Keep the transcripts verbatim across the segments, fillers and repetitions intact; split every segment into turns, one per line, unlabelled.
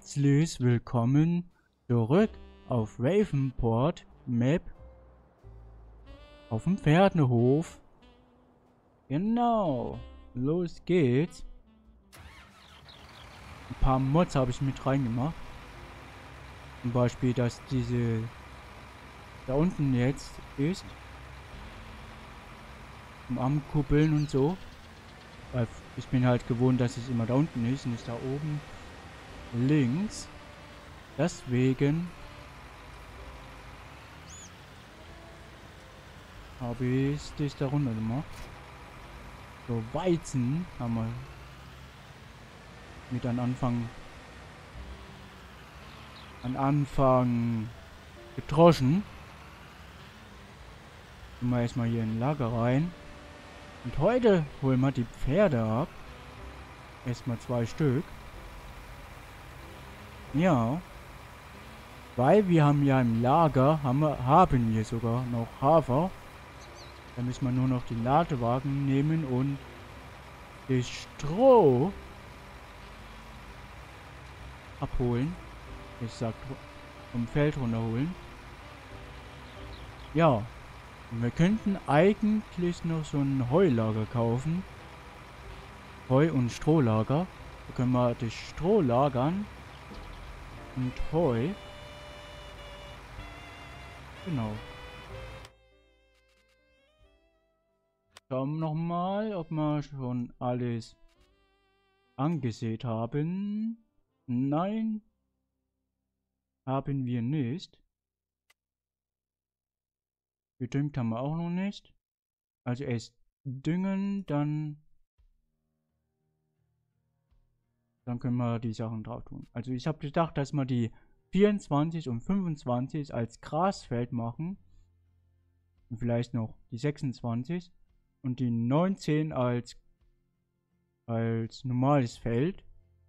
Herzlich willkommen zurück auf Ravenport Map auf dem Pferdehof. Genau, los geht's. Ein paar Mods habe ich mit reingemacht. Zum Beispiel, dass diese da unten jetzt ist. Zum Ankuppeln und so. Weil ich bin halt gewohnt, dass es immer da unten ist, nicht da oben links. Deswegen habe ich das da runter gemacht. So, Weizen haben wir mit an Anfang an Anfang gedroschen. Gehen wir erstmal hier in den Lager rein. Und heute holen wir die Pferde ab. Erstmal zwei Stück. Ja. Weil wir haben ja im Lager, haben wir, haben wir sogar noch Hafer. Da müssen wir nur noch den Ladewagen nehmen und das Stroh abholen. Ich sag, vom Feld runterholen. Ja. Und wir könnten eigentlich noch so ein Heulager kaufen. Heu- und Strohlager. Da können wir das Stroh lagern. Und Heu. Genau. Schauen wir nochmal, ob wir schon alles angesät haben. Nein. Haben wir nicht. Gedüngt haben wir auch noch nicht. Also erst düngen, dann... Dann können wir die Sachen drauf tun. Also ich habe gedacht, dass wir die vierundzwanzig und fünfundzwanzig als Grasfeld machen. Und vielleicht noch die sechsundzwanzig. Und die neunzehn als, als normales Feld.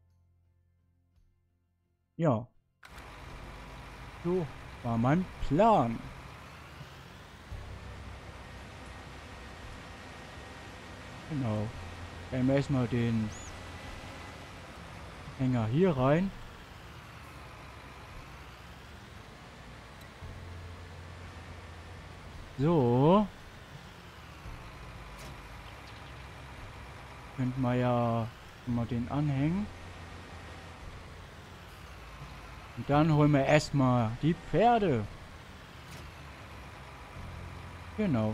Ja. So war mein Plan. Genau. Dann erstmal den Hänger hier rein. So. Könnten wir ja mal den anhängen. Und dann holen wir erstmal die Pferde. Genau.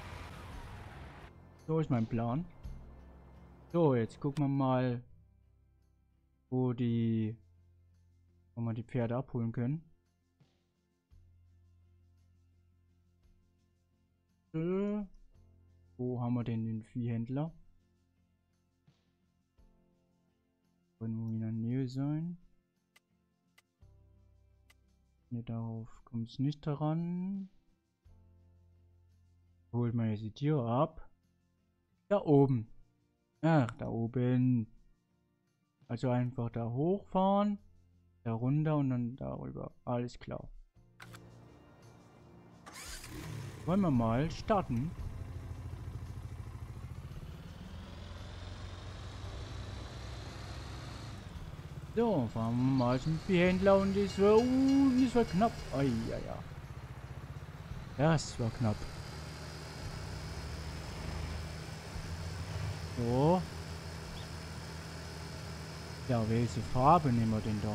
So ist mein Plan. So, jetzt gucken wir mal, wo die, wo wir die Pferde abholen können. Äh, wo haben wir denn den Viehhändler? Irgendwo in der Nähe sein. Ne, darauf kommt es nicht daran. Holt man jetzt die Tiere ab. Da oben. Ach, da oben. Also einfach da hochfahren, da runter und dann darüber. Alles klar. Wollen wir mal starten? So, fahren wir mal zum Viehhändler und das war, uh, das war knapp. Ai, ja, ja. Das war knapp. So. Ja, welche Farbe nehmen wir denn da?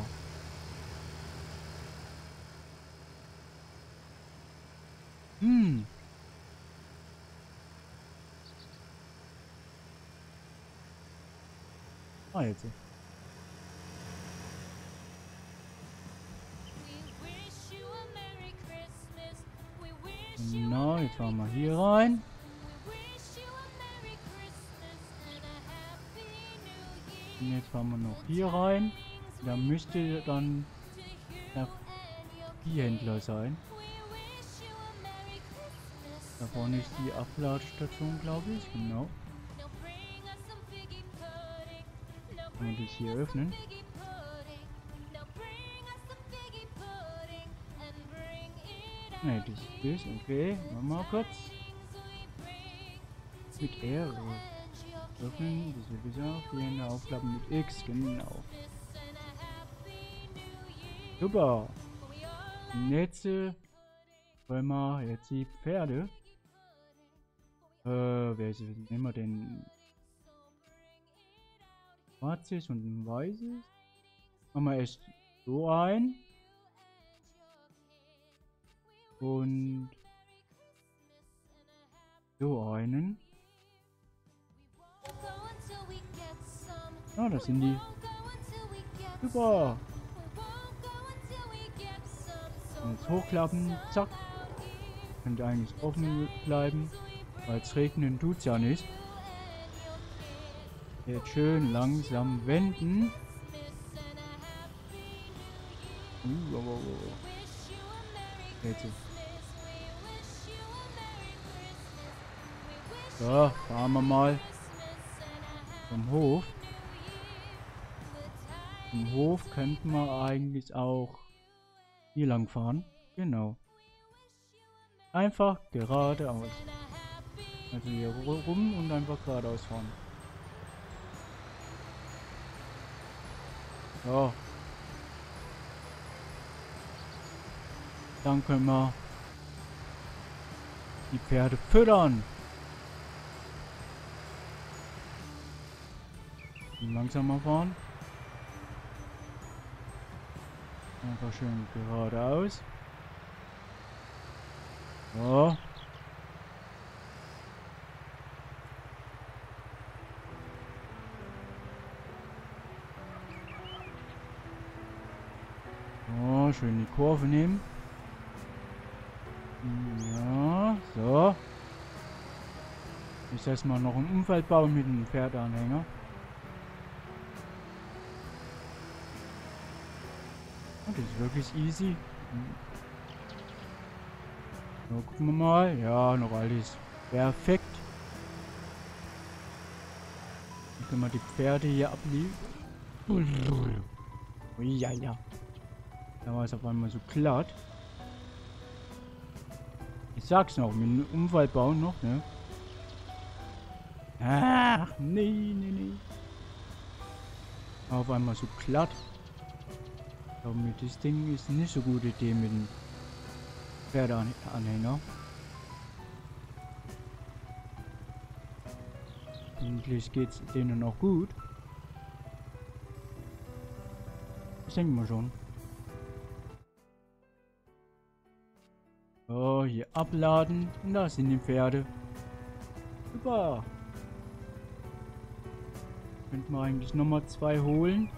Hm. Ah, jetzt. Genau, jetzt fahren wir hier rein. Und jetzt fahren wir noch hier rein. Da müsste dann der Viehhändler sein. Da vorne ist die Abladestation, glaube ich. Genau. Kann man das hier öffnen? Ne, das ist okay. Machen wir mal kurz. Mit R. Öffnen, das will ich auch. Hier in der Aufgabe mit X, genau. Super. Und jetzt äh, wollen wir jetzt die Pferde. Äh, welche nehmen wir denn? Schwarzes und ein weißes. Machen wir erst so ein. Und so einen. Ah, das sind die. Super. Und jetzt hochklappen. Zack. Könnte eigentlich offen bleiben. Weil es regnen tut's ja nicht. Jetzt schön langsam wenden. Uh, oh, oh, oh. Jetzt. So, fahren wir mal zum Hof. Zum Hof könnten wir eigentlich auch hier lang fahren. Genau. Einfach geradeaus. Also hier rum und einfach geradeaus fahren. So. Dann können wir die Pferde füttern. Und langsamer fahren. Einfach schön geradeaus. So. So, schön die Kurve nehmen. Ja, so. Ich erstmal noch einen Unfall bauen mit dem Pferdeanhänger. Und das ist wirklich easy. So, gucken wir mal. Ja, noch alles perfekt. Dann können wir die Pferde hier abliefern. Ja, ja. Da war es auf einmal so glatt. Ich sag's noch, mit einem Unfall bauen noch, ne? Ach, nee, nee, nee. Auf einmal so glatt. Ich glaube, mit das Ding ist nicht so gute Idee mit dem Pferdeanhänger. Endlich geht's denen auch gut. Das denken wir schon. So, hier abladen. Und da sind die Pferde. Super. Könnten wir eigentlich nochmal zwei holen.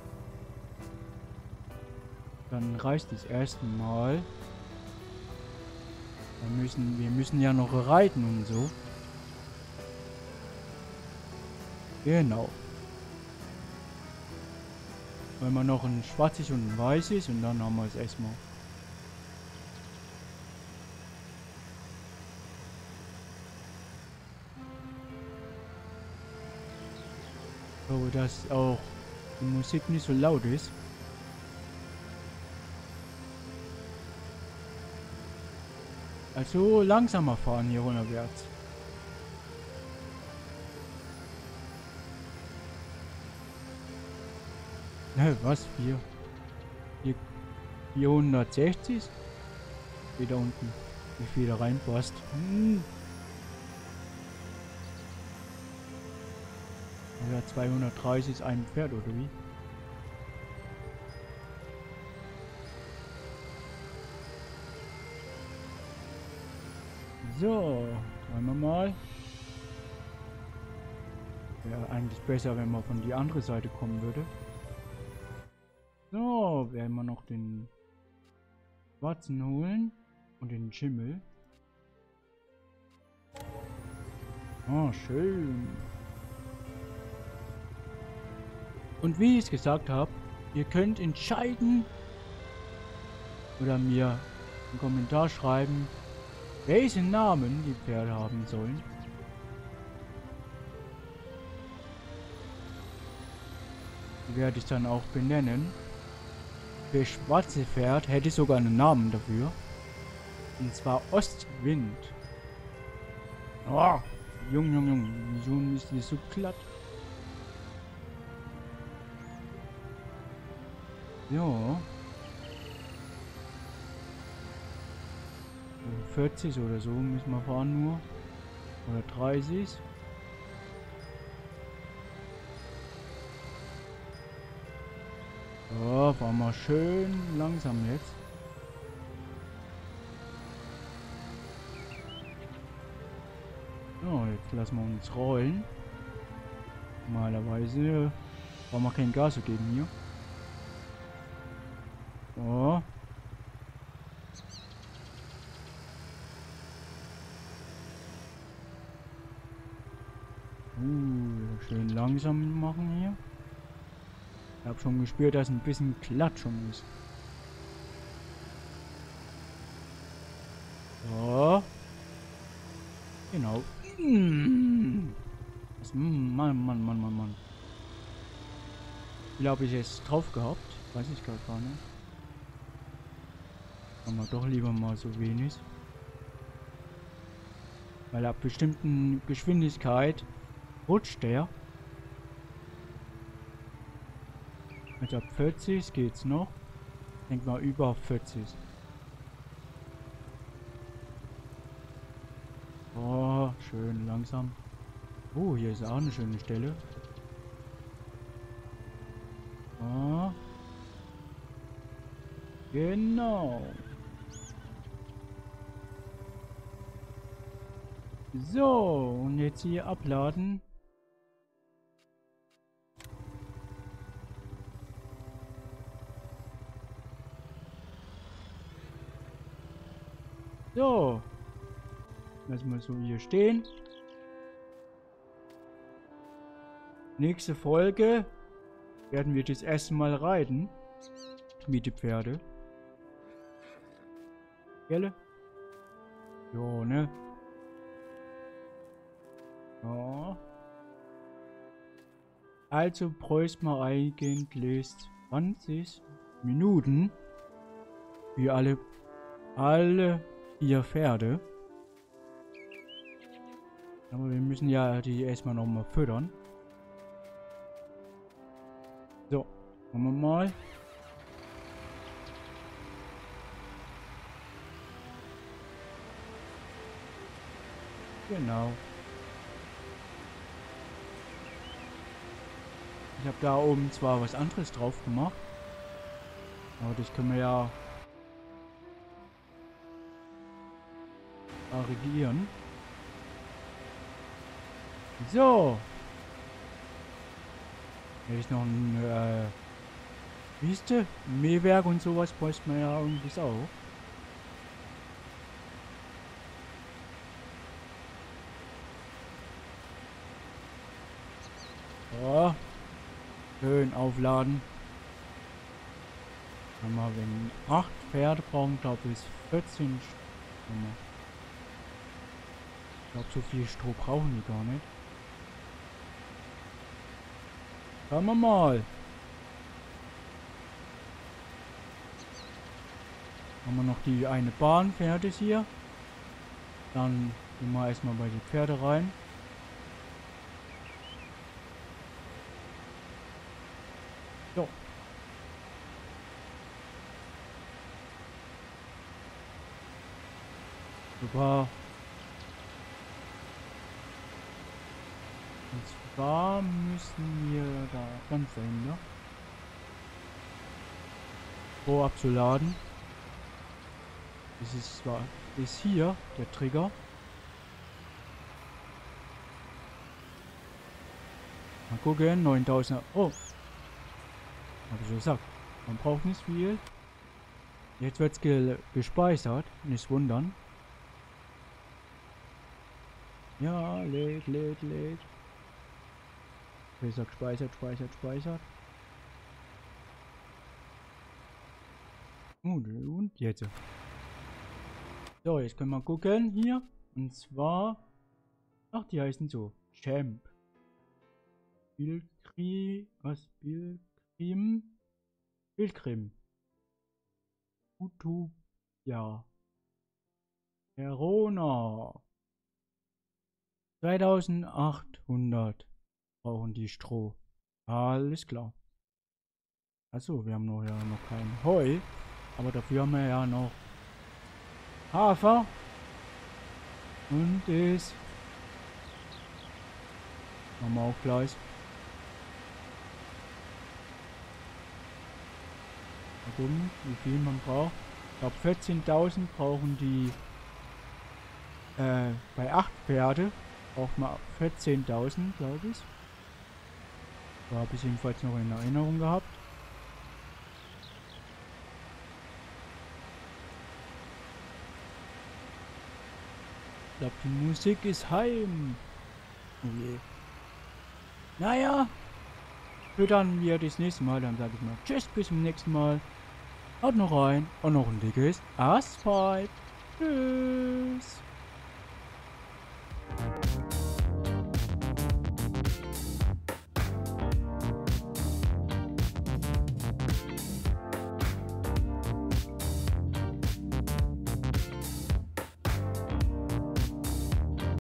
Dann reicht das erste Mal. Wir müssen, wir müssen ja noch reiten und so. Genau. Wenn wir noch ein schwarzes und ein weißes und dann haben wir es erstmal. So, dass auch die Musik nicht so laut ist. Also langsamer fahren hier runterwärts. Ne, was? Vier? Vier vierhundertsechzig? Steht da unten. Wie viel da reinpasst. Hm. Ja, zweihundertdreißig ist ein Pferd, oder wie? So, schauen wir mal. Wäre eigentlich besser, wenn man von die andere Seite kommen würde. So, werden wir noch den Schwarzen holen und den Schimmel. Oh, schön. Und wie ich es gesagt habe, ihr könnt entscheiden oder mir einen Kommentar schreiben, welchen Namen die Pferde haben sollen. Die werde ich dann auch benennen. Für schwarze Pferd hätte ich sogar einen Namen dafür. Und zwar Ostwind. Oh, jung, jung, jung. Wieso ist die so glatt? So. vierzig oder so müssen wir fahren nur. Oder dreißig. So, fahren wir schön langsam jetzt. So, jetzt lassen wir uns rollen. Normalerweise brauchen wir kein Gas geben hier. So. Uh, schön langsam machen hier. Ich habe schon gespürt, dass ein bisschen Klatschung ist. So. Genau. Das, Mann, Mann, Mann, Mann, Mann. Ich glaube, ich es drauf gehabt. Weiß ich gerade gar nicht. Machen wir doch lieber mal so wenig. Weil ab bestimmten Geschwindigkeit rutscht der. Also ab vierzig geht's noch. Ich denke mal über vierzig. Oh, schön langsam. Oh, hier ist auch eine schöne Stelle. Oh. Genau. So, und jetzt hier abladen. So. Lassen wir so hier stehen. Nächste Folge werden wir das erste Mal reiten. Mit den Pferde. Gelle? Jo, ne? Ja. Also bräuchte man eigentlich zwanzig Minuten für alle, alle vier Pferde. Aber wir müssen ja die erstmal noch mal füttern. So, machen wir mal. Genau. Ich habe da oben zwar was anderes drauf gemacht, aber das können wir ja variieren. So. Hätte ich noch ein, äh, wie ist das? Mähwerk und sowas bräuchte man ja irgendwie auch. So. Schön aufladen. Wenn wir wenn acht Pferde brauchen, glaube ich, vierzehn. Ich glaube, so viel Stroh brauchen die gar nicht. Schauen wir mal. Haben wir noch die eine Bahn fertig hier. Dann gehen wir erstmal bei die Pferde rein. So. Super. Und zwar müssen wir da ganz Ende Stroh abzuladen. Das ist zwar ist hier der Trigger. Mal gucken, neuntausend. Oh. Habe ich schon gesagt. Man braucht nicht viel. Jetzt wird es ge gespeichert. Nicht wundern. Ja, lädt, lädt, lädt. Ich sag speichert, speichert, speichert. Und, und jetzt. So, jetzt können wir gucken hier. Und zwar. Ach, die heißen so. Champ. Bildkrim. Was? Bildkrim? Bildkrim. Utu. Ja. Verona. zweitausendachthundert brauchen die Stroh. Alles klar. Achso, wir haben noch ja noch kein Heu. Aber dafür haben wir ja noch Hafer. Und das machen wir auch gleich. Mal gucken, wie viel man braucht. Ich glaube vierzehntausend brauchen die äh, bei acht Pferde. Braucht man vierzehntausend, glaube ich. So habe ich jedenfalls noch in Erinnerung gehabt. Ich glaube, die Musik ist heim. Oh je. Naja, füttern wir das nächste Mal. Dann sage ich mal tschüss, bis zum nächsten Mal. Haut noch rein und noch ein dickes Asphalt. Tschüss.